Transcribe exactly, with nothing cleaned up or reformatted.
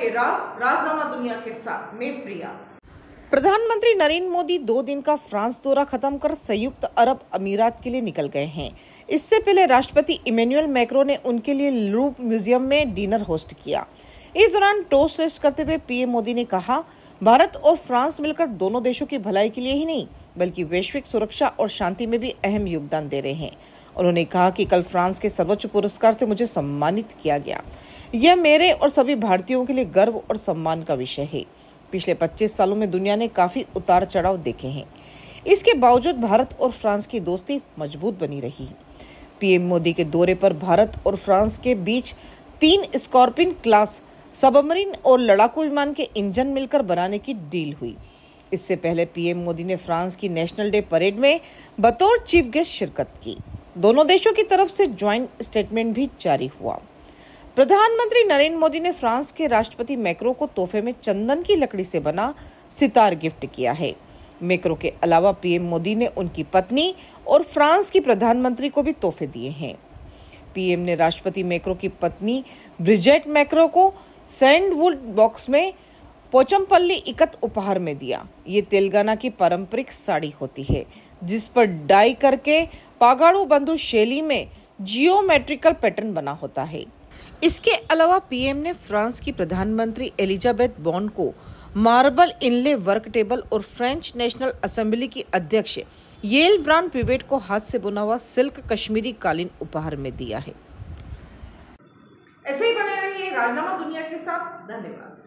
रहिए राज राजनामा दुनिया के साथ, मैं प्रिया। प्रधानमंत्री नरेंद्र मोदी दो दिन का फ्रांस दौरा खत्म कर संयुक्त अरब अमीरात के लिए निकल गए हैं। इससे पहले राष्ट्रपति इमैनुअल मैक्रों ने उनके लिए लूव्र म्यूजियम में डिनर होस्ट किया। इस दौरान टोस्ट रेस्ट करते हुए पीएम मोदी ने कहा, भारत और फ्रांस मिलकर दोनों देशों की भलाई के लिए ही नहीं बल्कि वैश्विक सुरक्षा और शांति में भी अहम योगदान दे रहे हैं। उन्होंने कहा कि कल फ्रांस के सर्वोच्च पुरस्कार से मुझे सम्मानित किया गया। यह मेरे और सभी भारतीयों के लिए गर्व और सम्मान का विषय है। पिछले पच्चीस सालों में दुनिया ने काफी उतार चढ़ाव देखे हैं। इसके बावजूद भारत और फ्रांस की दोस्ती मजबूत बनी रही। पीएम मोदी के दौरे पर भारत और फ्रांस के बीच तीन स्कॉर्पियन क्लास सबमरीन और लड़ाकू विमान के इंजन मिलकर बनाने की डील हुई। इससे पहले पीएम मोदी ने फ्रांस की नेशनल डे परेड में बतौर चीफ गेस्ट शिरकत की। दोनों देशों की तरफ से ज्वाइंट स्टेटमेंट भी जारी हुआ। प्रधानमंत्री नरेंद्र मोदी ने फ्रांस के राष्ट्रपति मैक्रों को तोहफे में चंदन की लकड़ी से बना सितार गिफ्ट किया है। मैक्रों के अलावा पीएम मोदी ने उनकी पत्नी और फ्रांस की प्रधानमंत्री को भी तोहफे दिए हैं। पीएम ने राष्ट्रपति मैक्रों की पत्नी ब्रिजेट मैक्रों को सैंडवुड बॉक्स में पोचमपल्ली इकत उपहार में दिया। ये तेलंगाना की पारंपरिक साड़ी होती है जिस पर डाई करके पागाड़ू बंधु शैली में जियोमेट्रिकल पैटर्न बना होता है। इसके अलावा पीएम ने फ्रांस की प्रधानमंत्री एलिजाबेथ बॉर्न को मार्बल इनले वर्क टेबल और फ्रेंच नेशनल असेंबली की अध्यक्ष येल ब्रांड पिवेट को हाथ से बुना हुआ सिल्क कश्मीरी कालीन उपहार में दिया है। ऐसे ही बने रहिए राजनामा दुनिया के साथ। धन्यवाद।